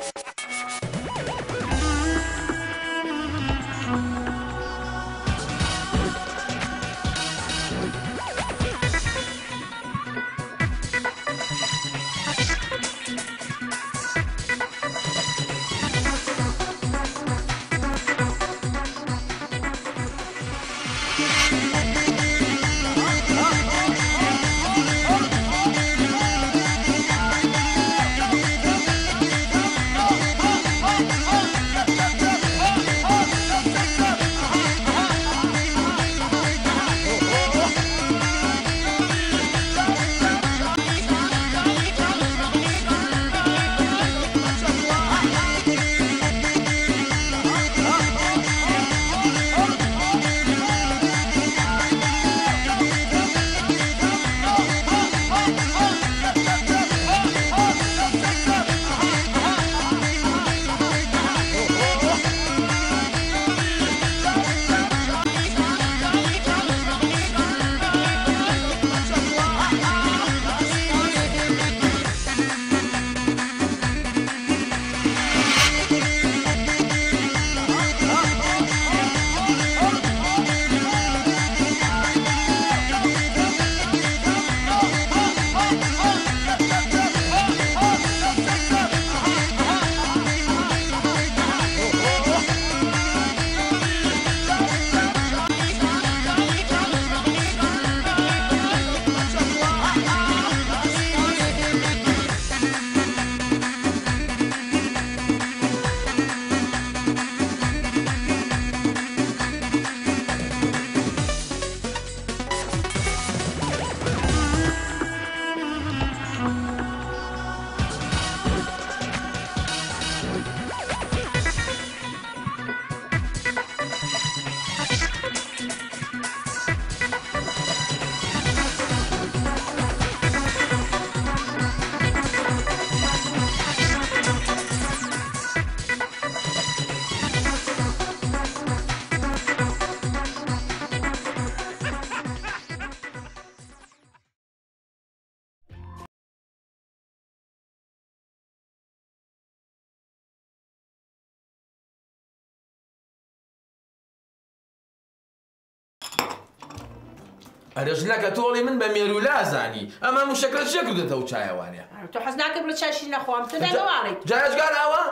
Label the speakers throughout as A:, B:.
A: ئەرێژنەکە تۆڵی من بە مێرولا زانی ئەمە مشەکرە چێ کردێتەوە چایەوانێ
B: تۆ حەز ناکەم لە چاشی نەخۆم تۆ دەگەڵێت
A: جایشگار ئەوە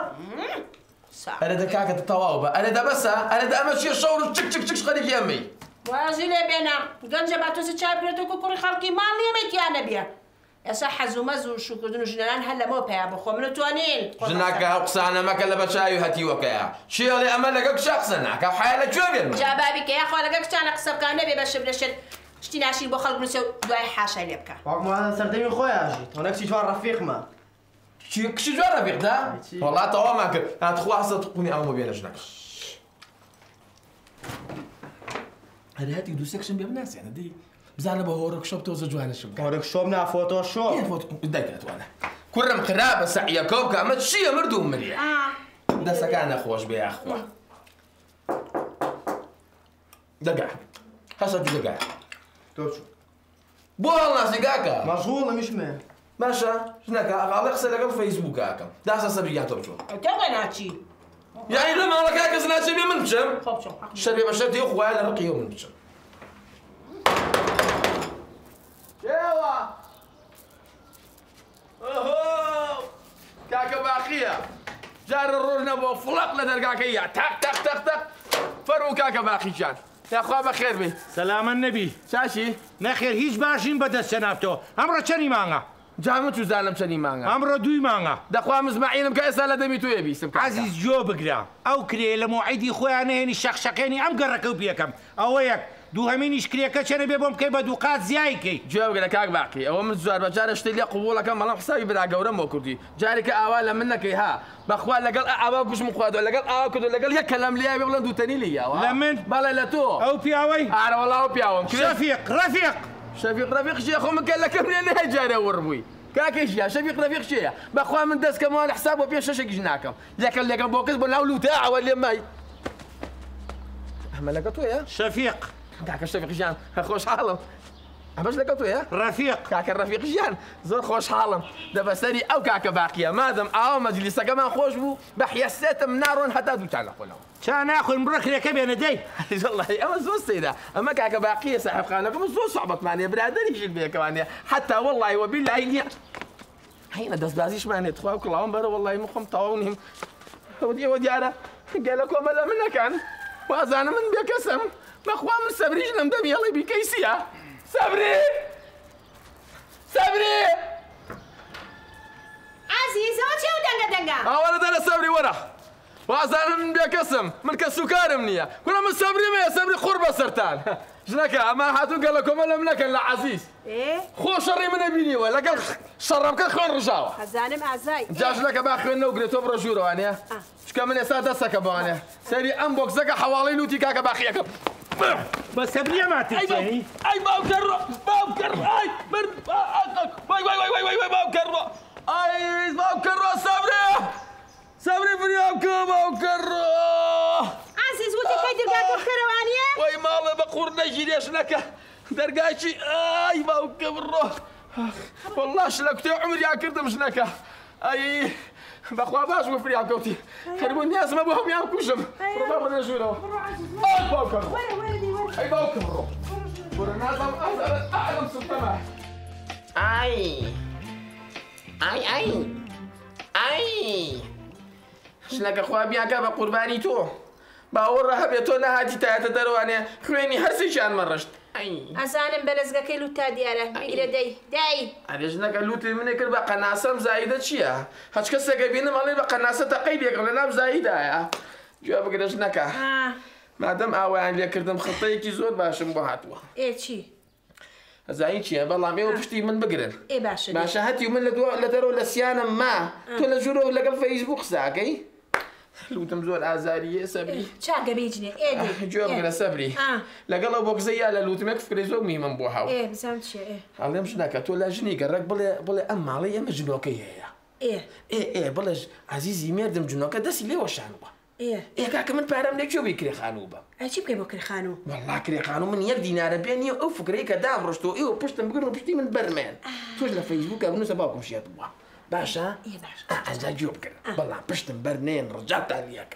A: ئەرێدە کاکەتە تەواو بە ئەرێدە بەسە ئەرێدە ئەمە چیە شەور و چک چک چک خەریکی ئەمەی
B: وازی لێ بێنە گەنجە با تۆ چای برێتەوە کوڕی خەڵکی ماڵ نیەمەتیانە بێ ئێستا حەز و مەز و شوکردن و ژنەران هەر لەمەوە پێیا بخۆ من توانین
A: ژناکە ئەو قسانە مەکە لە بەچاوی هەتیوەکەیە چیەڵێ ئەمە لەگەڵ کچا قسە ناکە حیا لەکوێ بێن
B: جا بابیکە یاخوا لەگەڵ کچانە قسە بکە نەبێ بەشە برەشێت شتی ناشیر بۆ خەڵک بنووسێ و دوای حاشای لێ بکە
C: واقعا سەردەمی خۆی ئاژی تۆ نەکسی جوان ڕەفیقمە
A: کشی جوان ڕەفیقدا وەڵا تەوامان کرد هاتخوا هەستە قونی ئەومە بێنە ژنەکە هەرێ هەتی دوو سێکشن بێ بناسیێنە دەی بزانە بە هۆرەکشۆپ تۆزە جوانشم
C: هۆرەکشۆپ نا فۆتۆشۆپ
A: دایکەتوانە کوڕم خراپە سەعیەکە بکە ئەمە چییە مردوو مریە دەستەکان نەخۆش بێ یاخوا دەگا هەسە دەگا
C: تۆ چوو
A: بۆ هەڵناسی کاکە
C: مەشغوڵە میشمێ
A: باشە ژنەکە ئاڵێ قسە لەگەڵ فەیسبووک ئاکەم داسە سەبریان تۆ بچۆ
B: تۆ ناچی
A: یعنی لە ماڵەکە کەس ناچێ بێ من بچم شەرێ بە شەرتی خوایە لە ڕقیەوە من بچم کێوە کاکە باقیە جارە ڕۆژ نەبووە فڵق لە دەرگاکەیە تاق تاق تاق تاق فەرموو کاکە باقیجان یاخوا بەخێر بێ
D: سەلامە نەبی
A: چاشی
D: نەخێر هیچ باشین بەدەست چەنافتەوە ئەمڕۆ چەندی مانگە
A: جامە تو زانم چەندی مانگە
D: ئەمڕۆ دوی مانگە
A: دەخوا مزمعیلم کە ئێستا لە دەمی توێ بیستم
D: عەزیز جۆ بگرە ئەو کرێ لە موعیدی خۆیان نهێنی شەقشەقێنی ئەم گەڕەکە و پێکەم ئەوە یەک دووهەمینیش کرێکە چەنە بێ بۆم بکەی بە دوو قات زیایکەی
A: گوێ بگرە کاک باقی ئەوە من زۆر بەجارە شتێ لێ قوبوڵەکەم بەڵام حسابی برا گەورەم بۆ کوردی جارێکە ئاوا لە من نەکەی ها بەخوا لەگەڵ ئاوا گوشم خواردووە لەگەڵ ئاوا کردو لەگەڵ یەک کەلام لێ بڵێن دووتەنی لیاوە
D: لە من
A: بەڵێ لە تۆ
D: ئەو پیاوەی
A: ئارە وەڵا ئەو پیاوەم
D: شەفیق ڕەفیق
A: شەفیق ڕەفیق شێ خۆ من کە لەکەم لێ نەهێ جارە وەڕبووی کاکەشیا شەفیق ڕەفیق شێیە بەخوا من دەستکەمەوە لە حساب بۆ پێش شەشێکیش ناکەم یەکەم لێکەم بۆ کەس بۆ ناو لوتاوە لێ مای ئەمە لەگە تۆیە
D: شەفیق
A: کاکە شەفیق ژیان خۆشحاڵم ئەمەش لەگەڵ تۆیە؟
D: ڕەفیق
A: کاکە ڕەفیق ژیان زۆر خۆشحاڵم دەبەسەری ئەو کاکە باقیە مادەم ئاوا مەجلیسەکەمان خۆش بوو بە حیەسێتم ناڕۆن هەتا دووتان لەخۆنەوە
D: چا ناخۆین بڕە کرێکە بێنە دەی
A: والله ئەمە زۆر سەیرە ئەمە کاکە باقیە ساحبخانەکەم زۆر صعبەتمانەیە برادەریشت بێکەوانەیە حتا والله وبالله نییە هەینە دەستبازیشمانێت خوا و کڵاوم بەرە والله من خۆم تەواو نیم ئەوە دیارە گەلە کۆمەلە منەکەن وازانە من بێکەسم بەخوا من سەبریش لەم دەمی هەڵی بیکەیسیە سەبری سەبری
B: عزیزەوە چێ و دەنگە
A: ئاوەرە دەرە سەبری وەرە وازانە من بێکەسم من کە سوکارم نییە کورە من سەبریمەیە سەبری خوڕ بە سەرتان ژنەکە ئەمە هاتوو گەلە کۆمەلە منەکەن لە عەزیز خۆ شەڕی منە بینیوە لەگەڵ شەڕەمکە خوێن ڕژاوە
B: حەزانم ئازای
A: جا ژنەکە با خوێن نەوگرێتەوە بڕۆ ژوورەوانەیە چکە من ئێستا دەستەکە بەوانەیە سەری ئەم بۆکسەکە حەواڵەی نوتی کاکە باقیەکەم
D: بە سەبریە ماتیچێنی
A: ئەی باوکەڕۆ باوکەڕ ئای بەر وای وای وای وای وای باوکەڕۆ ئای باوکەڕۆ سەبرێ سەبری فریاکە باوکەڕۆ
B: عزیز وتی کەی دەرگاکە بکەرەوانیە
A: وای ماڵە بە قوڕ نەژیرێ ژنەکە دەرگاچی ئای باوکە بڕۆ والله شلە کوتێ عمریا کردم ژنەکە ئای بەخوا باش بۆ فریاکەوتی خەربوو نیازمە بۆ هەمیان کوژم ڕۆ بڕێ ژوورەوە ئای باوکەڕۆ ئەی باوکەڕۆ وەرە نازانم ئازارت ئاڵم سوتەمە ئای ئای ئای ئای ژنەکە خوا بیاکە بە قوربانی تۆ باوەڕە هەبێت تۆ نەهاتی تایەتە دەرەوانێ خوێنی هەرسێکیان مەڕەشت
B: ئەزانم بەلەزگەکەی لوتا دیارە میگرە دەی
A: ئەرێ ژنەکە لوتی منێ کرد بە قەناسەم زایدە چییە؟ هەچ کەسێکە بینم ئەڵێ بە قەناسە تەقەی لێکڕ لە ناو زایدایە گوێ بگرە ژنەکە مادەم ئاوایان لێکردم خڵتەیەکی زۆر باشم بۆ هاتووە
B: چی؟
A: زایی چییە بەڵام ئێوە پشتی من بگرن
B: باشە
A: باشە هەتی من لە دەرەوە لە سیانم ما تۆ لە ژوورەوە لەگەڵ فەیسبوک قساکەی لوتم زۆر ئازاریە سەبری
B: چاکە بیجنێ
A: گوێ بگرە سەبری لەگەڵ ئەو بۆگزە یا لە لوتمێک فکری زۆر میمم بۆ هاو
B: بزانم چیە
A: هەڵێم ژنەکە تۆ لە ژنی گەڕێک بڵێ ئەم ماڵی ئێمە ژنۆکەی هەیە بڵێ عەزیزی مێردم جنۆکە دەستی لێوەشانوە کاکە من پارەم لێ کوێ کرێخانوو بە
B: چی بکەی بۆ کرێخانوو
A: وەڵا کرێخانوو من یەک دینارە پێ نییە ئەو فکرەی کە دامڕۆشتەوە ئێوە پشتم بگرن و پشتی من بەرمێن تۆش لە فەیسبووکە بنووسە باوکم شێت بووە باشە ئەجا گوێ بکەن بەڵام پشتم بەرنێن ڕجاتان لیەکە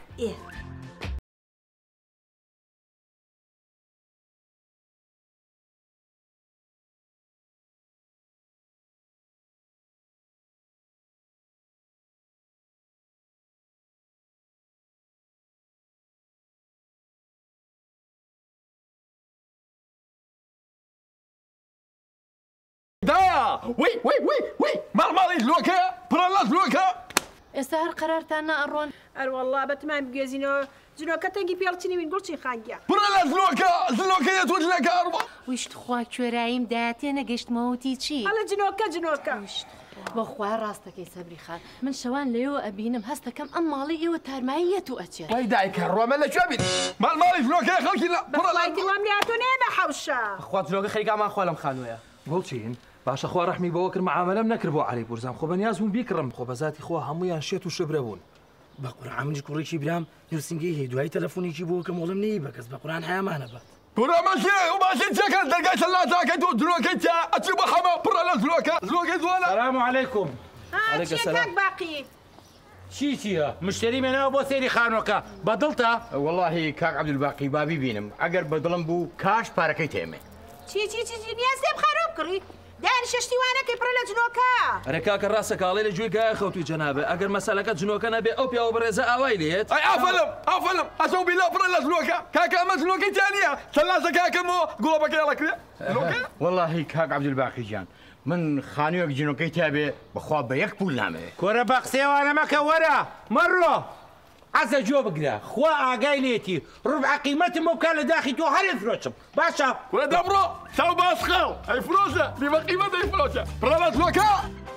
A: دایا وی ماڵی لۆکە پڕەڵات لۆکە
E: ئێستا هەر قەرارتان نەئەڕۆن
B: ئەروەڵا بەتمان بگێزینەوە جنۆکە تەنگی پێڵچنی من گوڵچی خانگیە
A: پڕەڵات لۆکە زلۆکەیە تۆ لەکە ئەڕوە
E: ویشت خوا کوێراییم دایاتێ نەگەشتمەوەتی چی
B: هەڵە جنۆکە
E: بەخوا ڕاستەکەی سەبری خان من شەوان لێەوە ئەبینم هەستەکەم ئەم ماڵی ئێوە تارماییەت و ئەچێت
A: وای دایکە ڕۆمە لەکوێ بین ماڵی لۆکەیە خەڵکی
B: بەڵایتی وام لێهاتۆ نێ بە حەوشە
C: خوا جلۆکە خەریکامان خوا لەم خانوویە
F: بۆچین باشە خوا ڕەحمی بەوە کرد معامەلەم نەکرد بۆ عەلی پورزام خۆ بەنیاز بووم بیکڕم خۆ بەذاتی خوا هەموویان شێت و شبرە بوون
G: بە قورعان منیش کوڕێکی برام نووسنگی هەیە دوای تەلەفۆنێکی بۆ کە مۆڵم نەیە بەکەس بە قورعان هەیەمانە بات
A: پڕەمەشێ و باشی چەکەن دەرگای سەلاتاکەیت و دلۆکەی تیا ئەچی بە حەمە پڕە لە زلۆکەی زوانە
D: سلام علیکم
B: چیەکەک باقی
D: چیە مشتری مێنەوە بۆ سێری خانۆکە بەدڵتە
H: والله کاک عەبدولباقی بابی بینم ئەگەر بەدڵم بوو کاش پارەکەی تێمێ
B: چی نیازێ بخەرۆ بکڕی دانی شەشتیوانەکەی پڕە لە جنۆکە
F: ئەرە کاکە ڕاستە کاڵێ لە جوێی گایە خەوتوی جەنابێ ئەگەر مەسەلەکە جنۆکە نەبێ ئەو پیاوە بەڕێزە ئاوای لێت
A: ئەی ئافەلم ئەسەو بیلا پڕە لە زلۆکە کاکە ئەمە زلۆکەی تیانە سەلازە کاکەمەوە گوڵەبەکەی هەڵەکرێ
H: والله کاک عەبدولباقی جان من خانوویەک جنۆکەی تابێ بەخوا بە یەک پول نامەوێ
D: کۆرە بە قسێوانە مەکە وەرە مەڕۆ عەزە جۆ بگرە خوا ئاگای لێتی ڕوبع قیمەتم بۆ بکە لە داخی تۆ هەرێ فرۆچم باشە
A: وەرە دەبڕۆ چاو باسخەڵ ئەی فرۆشە بیبە قیمەت ئەی فرۆشە پڕە لە زلۆکە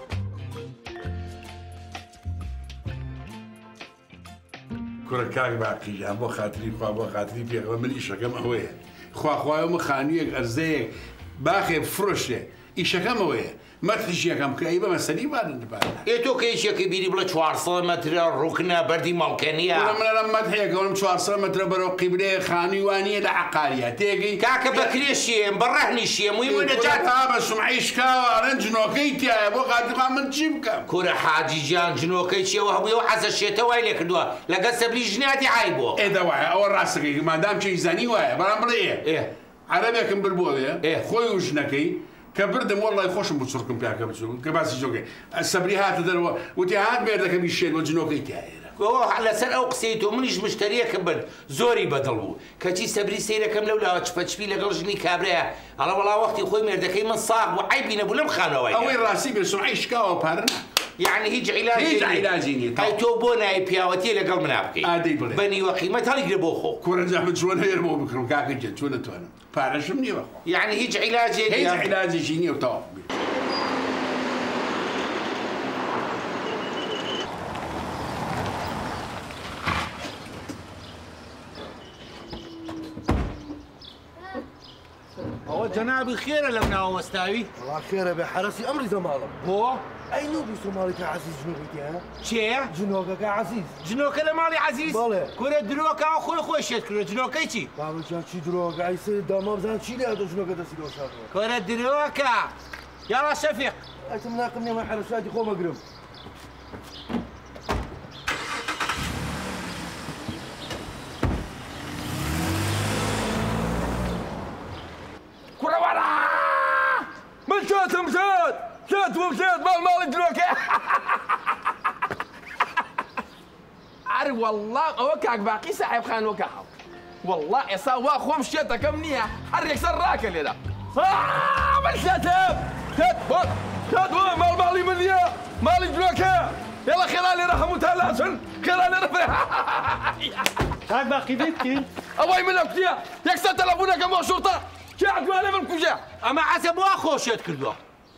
I: کوڕە کاک باقییان بۆ خاتری خوا بۆ خاتری پێغەوە من ئیشەکەم ئەوەیە خواخوایە من خانوویەک ئەرزەیەک باخێ فرۆشێ ئیشەکەم ئەوەیە مەتریشیەکەم کەی بە مەسەری بارن
D: تۆ کەیشێکی بیری بڵە 400 مەترە ڕووکنە بەردی ماڵکە نییە
I: منە لەم مەدحەیەکەوەم 400 مەترە بەرەو قیبلەیە خانووانیە لە عەقاریە تێگەی
D: کاکە بەکرێشیێم بەڕەهنیشیە مووی نەجات
I: تا بە سومعی شکاوە ئەرەن جنۆکەی تایە بۆ قاتیخوا من چی بکەم
D: کورە حاجی گیان جنۆکەی چیەوە هەبوویەوە حەزە شێتە وای لێ کردووە لەگەڵ سەبری ژنیاتی عای بۆ
I: ئێدە وایە ئەوە ڕاستەکەی مادام چی زانی وایە بەڵام بڵێ عەرەبێکم بر بۆ وێ خۆی و ژنەکەی کە بردم وەڵی خۆشم بچڕکم پیاکە بچوو کە باسی جۆکەی سەبری هاتە دەرەوە وتی هات مێردەکەمی شێنەوە جنۆکەی تایە
D: لەسەر ئەو قسەی تۆ منیش مشتریەکەم برد زۆری بەدڵ بوو کەچی سەبری سەیرەکەم لەو لاوە چپەچپی لەگەڵ ژنی کابرایە ئەڵە وەڵا وەختی خۆی مێردەکەی من ساغ بوو عیبی نەبوو لەم خانەوەی
I: ئەوەی ڕاستی بێ سومعی شکاوە پارە
D: يعني هیچ عیلاجی نییە ئەی تۆ بۆ نای پیاوەتی لەگەڵ منا بکەی
I: ئادەی بڵێ
D: بەنیوە قیمەت هەڵیگرە بۆ خۆ
I: کوڕەنجا من چۆن هێرمەوە بکڕم کاکە جێ چۆن نەتوانم پارەشم نییە بەخۆ
D: يعني هیچ عیلاجێک
I: هیچ عیلاجێکی نییە و تەواو بێ
D: ئەوە جەنابی خێرە لەم ناوەستاوی
J: وڵا خێرە بێ حرەسی ئەمری زەماڵم
D: بۆ
J: ئەی نوبی سوماڵێکە عەزیز جنۆکەی هەیە
D: چێ
J: جنۆکەکە عەزیز
D: جنۆکە لە ماڵی عەزیز
J: بەڵێ
D: کورە درۆکە خۆی شێت کردو جنۆکەی چی
J: باوەکیان چی درۆکە ئەی سێ داما بزان چی لێ دۆ جنۆکە دەستی دۆشاکەوە
D: کورە درۆکە یاڵا شەفیق
J: ئەتم ناقم نیە من حرەشاتی خۆمەگرم
A: من شاتم شات ماڵی درۆکە عەر وەڵڵا ئەوە کاک باقی ساحێب خانووەکە هەڵ وەڵڵا ئێستا وا خۆم شێتەکەم نییە هەر یەکسەر ڕاکە لێرە من شاتم شات وە ماڵی من نییە ماڵی درۆکە هێڵە خێرا لێرە هەموو تا لاشن خێرا لێرە
C: کاک باقی بکتین
A: ئەوەی منە کوتیە یەکسەر تەلەفۆنەکەم بۆ شوڕتە چی عدوانێ من کوژە
D: ئەمە عەزە بۆ خۆشێت کردووە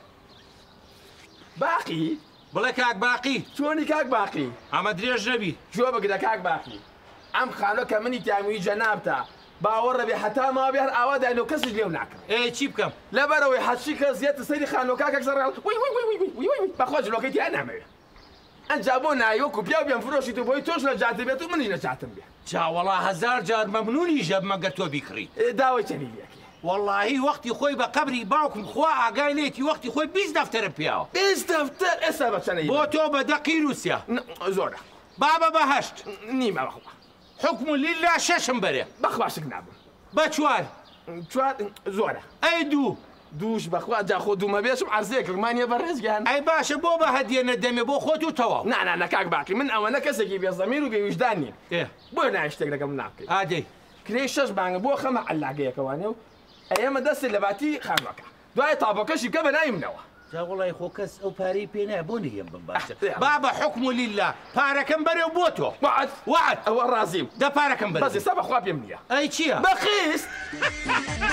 A: باقی
D: بڵێ کاک باقی
A: چۆنی کاک باقی
D: ئەمە درێژ نەبی
A: جۆ بگرە کاک باقی ئەم خانۆ کە منی تیاموی جەنابتە باوەڕە بێ هەتا ماوە بێ هەر ئاوا داینەوە کەسیش لێو ناکەم
D: ئێ چی بکەم
A: لەبەرەوەی حەچی کەس زیاتر سەیری خانۆکاکەک زەڕێڵ بەخوا جلۆکەی تیا نامەوێ ئەنجا بۆ نایوەکو پیا بێم فرۆشی تو بۆی تۆش لە جاتە بێت و منیش لە جاتم بێ
D: چاوەڵا هەزار جار مەمنونی ژەب مەگەر تۆ بیکڕی
A: داوای چەنی لێکی
D: واللهی وەختی خۆی بە قەبری باوکم خوا ئاگای لێتی وەختی خۆی 20 دەفتەرە پیاوە
A: 20 دەفتەر ئێستا بە چەنەی
D: بۆ تۆ بە دەقی رووسیا
A: زۆرە
D: بابە بەهەشت
A: نیمە بەخوا
D: حکم لله شەشم بەرێ
A: بەخواشک نابم
D: بە چوار
A: زۆرە
D: ئەی
A: دووش بەخوا جا خۆ دوومە بێشم عەرزەیەک ڕمانیە بەڕێزگیان
D: ئەی باشە بۆ بە هەدیە نەدەمێ بۆ خۆت و تەواو
A: نانە کاک باقی من ئەوەنە کەسێکی بێزەمیر و بێویژدان نیم بۆ نای شتێک لەگەڵ ناکەی
D: ئادەی
A: کرێ 6 بانگە بۆ خەمە عەلاگەیەکەوانێ و ئەمە دەستێ لە باتی خانوەکە دوای تاپۆکەشی کە بەنای منەوە
D: جاوەڵی خۆ کەس ئەو پارەی پێ نایە بۆ نەیەم بم باشە بابە حکم لله پارەکەم بەرێو بۆ تۆ
A: وعد ئەوە ڕازیم
D: دە پارەکەم بەرێ
A: بەزی سە بەخوا پێم نییە
D: ئەی چییە
A: بەخیست